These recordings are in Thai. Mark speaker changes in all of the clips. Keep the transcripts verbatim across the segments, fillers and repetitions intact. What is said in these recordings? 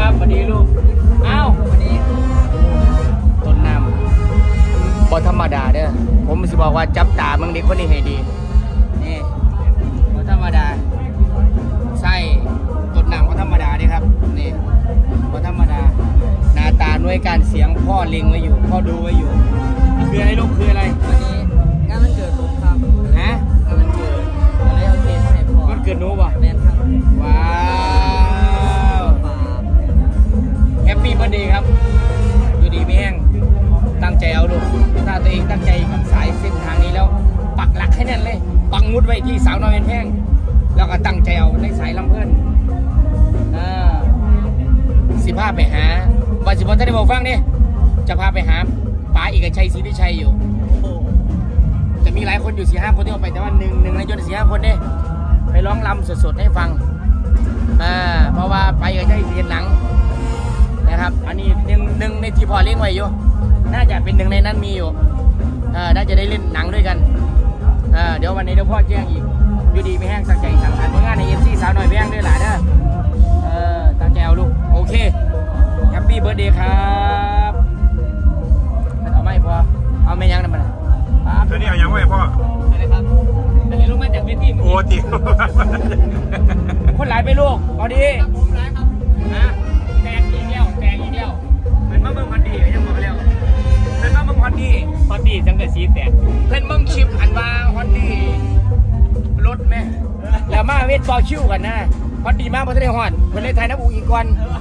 Speaker 1: ครับสวัสดีลูกอ้าวสวัสดีต้นน้ำบ่ธรรมดาเด้อผมสิบอกว่าจับตามึงเด็กคนนี้ให้ดีนี่บ่ธรรมดาใช่ต้นน้ำบ่ธรรมดาเด้ครับนี่บ่ธรรมดาหน้าตาหน่วยการเสียงพ่อเล็งไว้อยู่พ่อดูไว้อยู่คืออะไรลูกคืออะไรวันนี้งานวันเกิดลูกครับฮะงานวันเกิดอะไรโอเคให้พ่อวันเกิดหนูป่ะแม่ครับว้าวแฮปปี้เบิร์ธเดย์ครับอยู่ดีไม่แห้งตั้งใจเอาลูกถ้าตัวเองตั้งใจกับสายเส้นทางนี้แล้วปักหลักให้แน่นเลยปักมุดไว้ที่สาวน้อยแห้งแล้วก็ตั้งใจเอาในสายลำเพื่อนอ่าสิพาไปหาวันสิบวันถ้าได้บอกฟังนี่จะพาไปหาป๋าเอกชัยศรีวิชัยอยู่จะมีหลายคนอยู่สี่ห้าคนที่เอาไปแต่ว่าหนึ่งหนึ่งในจนสี่ห้าคนเนี่ยไปร้องรำสดๆให้ฟังอ่าเพราะว่าไปเอกชัยเรียนหนังนะครับอันนี้หนึ่งหนึ่งในที่พอเลี้ยงไว้อยู่น่าจะเป็นหนึ่งในนั้นมีอยู่อ่าน่าจะได้เล่นหนังด้วยกันอ่าเดี๋ยววันนี้เดี๋ยวพ่อแจ้งอีกอยู่ดีไม่แห้งตั้งใจสั่งสรรค์ผลงานในเอ็มซีสาวหน่อยแห้งด้วยหลานเด้อเออตั้งใจเอาลูกโอเคแฮปปี้เบิร์ดเดย์ครับเอาไม่พอเอาไม่ยังนะมัน
Speaker 2: ตัวนี้เอายังไว้พ่อ
Speaker 1: อะไรครับอันนี้ลูกมาจากเวทีโอ้
Speaker 2: จริง
Speaker 1: คนหลายไปลูกเอาดีผมหลายครับนะแตงอีกแล้วแตงอีกแล้วเป็นมะเมืองพันดียังบอกแล้วเป็นมะเมืองพันดีพันดีจังเกิดสีแตกเป็นเมืองชิปอันว่าพันดีรถไหมแล้วมาเวทบอลชิวกันนะพันดีมากเพราะทะเลหอนคนในไทยนับอูอีกวัน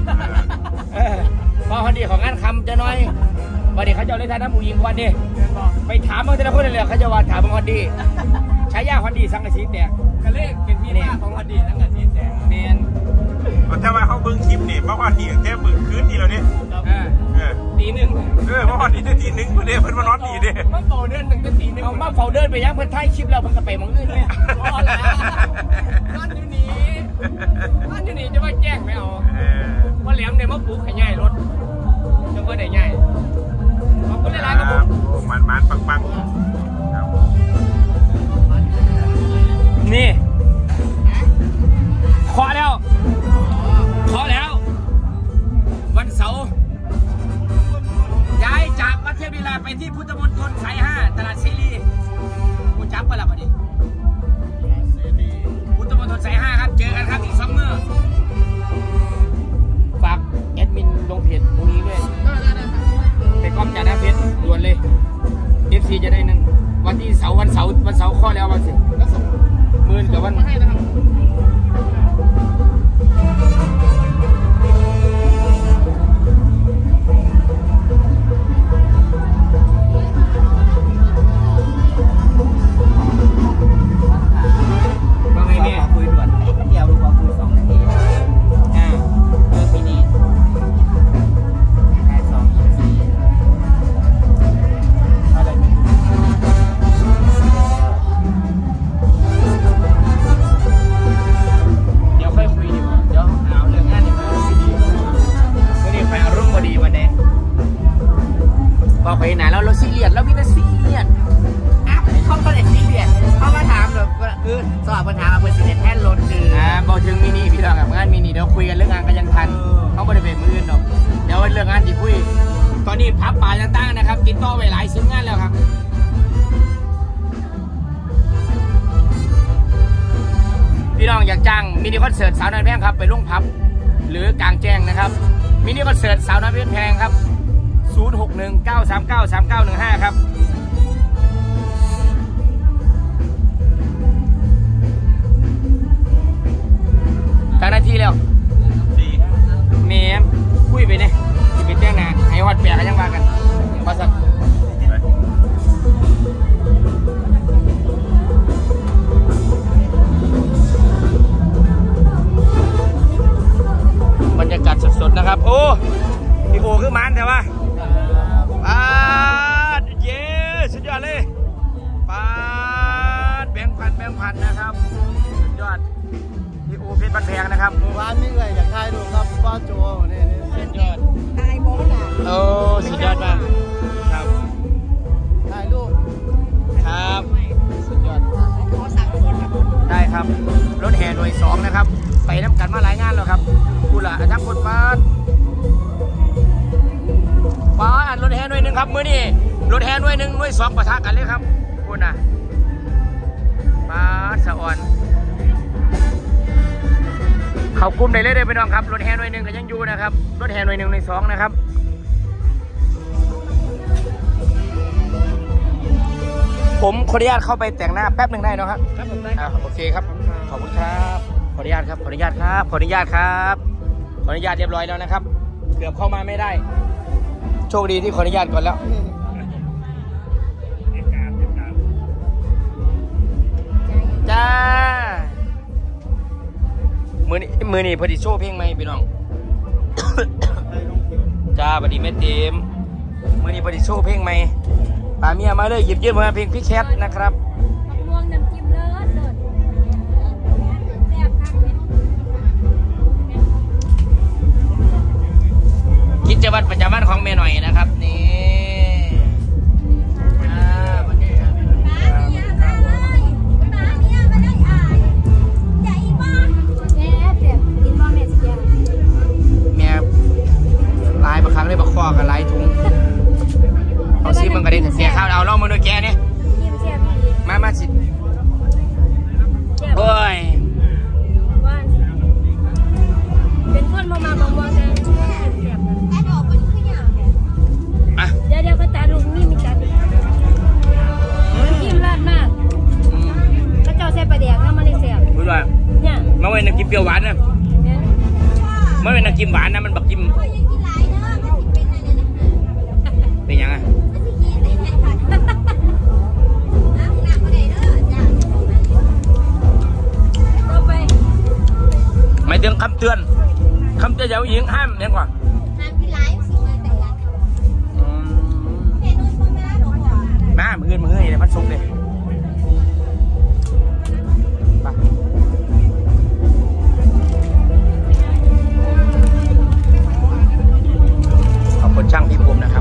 Speaker 1: พอพันดีของงานคำจะน้อยวันนี้เขาจะเล่นไทยน้ำมูยิงวันนี้ไปถามเมืองแต่ละคนเลยเขาจะว่าถามเมืองฮอนดีใช้ยาฮอนดีสังกะสีแตกกระเลกเป็นพี่น้าของฮอนดีสังกะสีแตกเมน
Speaker 2: แต่ว่าเขาเบิ้งคลิปนี่เพราะว่าดีแค่เบิ้งคืนนี่แล้วเนี่ย
Speaker 1: ตีหนึ่ง
Speaker 2: เออเพราะว่าดีได้ตีหนึ่งเพื่อนเพื่อนมานอนดีเด้
Speaker 1: มาเฝ้าเดินหนึ่งจะตีหนึ่งเอามาเฝ้าเดินไปยังเพื่อนท้ายคลิปเราเพิ่งกระเป๋มังอื่นเนี่ยพอแล้วนั่นอยู่นี่นั่นอยู่นี่จะมาแจ้งไม่เอาว่าแหลมเนี่ยมาปลูกขยายรถจะว่าได้ใหญ่ขอบคุณหลายๆครับผม
Speaker 2: มันมันปังปัง
Speaker 1: นี่ขอแล้วขอแล้ววันเสาร์ย้ายจากวัดเทพลีลาไปที่พุทธมณฑลสายห้าตลาดเสรีกูจับกันละพอดีพุทธมณฑลสายห้าครับเจอกันครับอีกสองมื้อฝากแอดมินลงเพจตรงนี้ด้วยไปก้อมจ่าหน้าเพจด่วนเลย เอฟ ซี จะได้นั่นวันที่เสาร์วันเสาร์วันเสาร์ข้อแล้ววันสิหมื่นกับวันให้นะครับว่าไงเนี่ยคุยด่วนเดี๋ยวรู้ว่าคุยสองนาทีอ่าเรื่องปีนี้แค่สองนาทีอะไรไม่รู้เดี๋ยวค่อยคุยดีกว่าเดี๋ยวเอาเรื่องงานดีกว่าดีไม่ได้ไปอารมณ์พอดีวันนี้พอไปไหนแล้วเราซีเรียสแล้วมีแต่ซีเรียสอ่ะเขาก็เลยซีเรียสเขามาถามแบบคือสอบปัญหาเอาไปซีเรียสแทนรถคืออ่าบอกถึงมินิพี่น้องกับงานมินิเดี๋ยวคุยกันเรื่องงานก็ยังทันเขาไม่ได้เป็นมืออื่นหรอกเดี๋ยวเรื่องงานที่คุยตอนนี้พับป่าต่างๆนะครับติดต่อไปหลายชิ้นงานแล้วครับพี่น้องอยากจ้างมินิคอนเสิร์ตสาวน้อยแพงครับไปลุ่งพับหรือกลางแจ้งนะครับมินิคอนเสิร์ตสาวน้อยแพงครับศูนย์ หก หนึ่ง เก้า สาม เก้า สาม เก้า หนึ่ง ห้าครับทางหน้าที่แล้วเมมคุยไปเนี่ยจะเป็นแจ้งนาให้วัดแปะกันยังว่ากันมาสักบรรยากาศสดๆนะครับโอ้พี่โอคือมันแต่ว่าปาดเย้สุดยอดเลยปาดแบงค์พันแบงค์พันนะครับสุดยอดพี่โอเพชรบันแพงนะครับ
Speaker 3: ร้านนี้เลยอยากถ่ายดูครับป้าโจนี่
Speaker 1: สุดยอด
Speaker 3: ถ่ายโบน่ะ
Speaker 1: โอ้สุดยอดมากครับ
Speaker 3: ถ่ายรูป
Speaker 1: ครับสุดยอดขอสั่งคนได้ครับรถแห่หน่วยสองนะครับไปน้ำกันมาหลายงานแล้วครับกูละทั้งคนป้ารถแห่หน่วยหนึ่งครับมื้อนี้รถแห่หน่วยหนึ่งหน่วยสองปะทะกันเลยครับคุณน่ะมาสะอ่อนเขากลุ่มได้เลยเด้อพี่น้องครับรถแห่หน่วยหนึ่งก็ยังอยู่นะครับรถแห่หน่วยหนึ่งหน่วยสองนะครับผมขออนุญาตเข้าไปแต่งหน้าแป๊บหนึ่งได้เนาะครับครับผมได้ครับโอเคครับขอบคุณครับขออนุญาตครับขออนุญาตครับขออนุญาตครับขออนุญาตเรียบร้อยแล้วนะครับเกือบเข้ามาไม่ได้โชคดีที่ขออนุญาตก่อนแล้วจ้ามือนี้มือนี้พอดีโชว์เพลงไหมพี่น้อง จ้าพอดีแม่เต็มมือนี้พอดีโชว์เพลงไหมป่าเมียมาเลยหยิบยื่นมาเพลงพี่แคทนะครับ
Speaker 4: ม่วงน้ำจิ้มเลิศเลิศแซ่บคักเลย
Speaker 1: กิจวัตรประจำวันของแม่หน่อยนะครับนี่วันนี้ครับแม่ลายบางครั้งเลยบักคอกับลายถุงเอาซิมันก็ได้เสียข้าวเอาล่องมาด้วยแกเนี่ยมามาสิโอ้ย
Speaker 4: เป็นคนมามาบางวันเลยเดี๋ยวเดี๋ยวก็ตาลุงนี่มีตาจิ้มราดมากก็เจ้าใส่ปลาแดกน้ำมันเลยเสียบ
Speaker 1: รู้ด้วย
Speaker 4: เนี่ย
Speaker 1: มันเป็นน้ำจิ้มเปรี้ยวหวานนะมันเป็นน้ำจิ้มหวานนะมันบักจิ้มเป็นยังไงไม่ถึงคำเตือนคำเตือนอย่าหญิงห้ามเนี่ยกว่ามามือเงินมือเงินเลยพัดซุกเลยขอบคุณช่างพี่ภูมินะครับ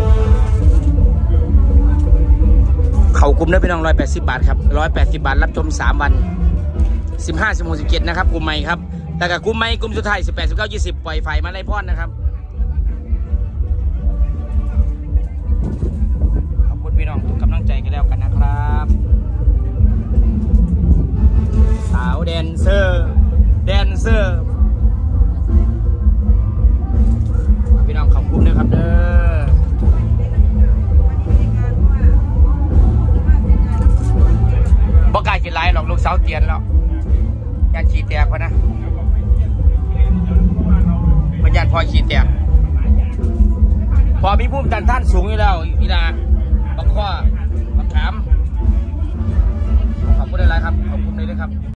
Speaker 1: เขากลุ่มได้ไปน้องร้อยแปดสิบบาทครับร้อยแปดสิบบาทรับชมสามวันสิบห้าสิบหกสิบเจ็ดนะครับกลุ่มใหม่ครับแต่กับกลุ่มใหม่กลุ่มสุดท้ายสิบแปดสิบเก้ายี่สิบปล่อยไฟมาไล่พ่อนนะครับขอบคุณพี่น้องทุกกำลังใจกันแล้วกันนะครับสาวแดนเซอร์แดนเซอร์พี่น้องขอบคุณนะครับเด้อบ่กล้ากินไรหรอกลูกสาวเตียนแล้วยันขี้แตกวะนะมันยันพอขี้แตกพอมีภูมิต้านทานสูงอยู่แล้ว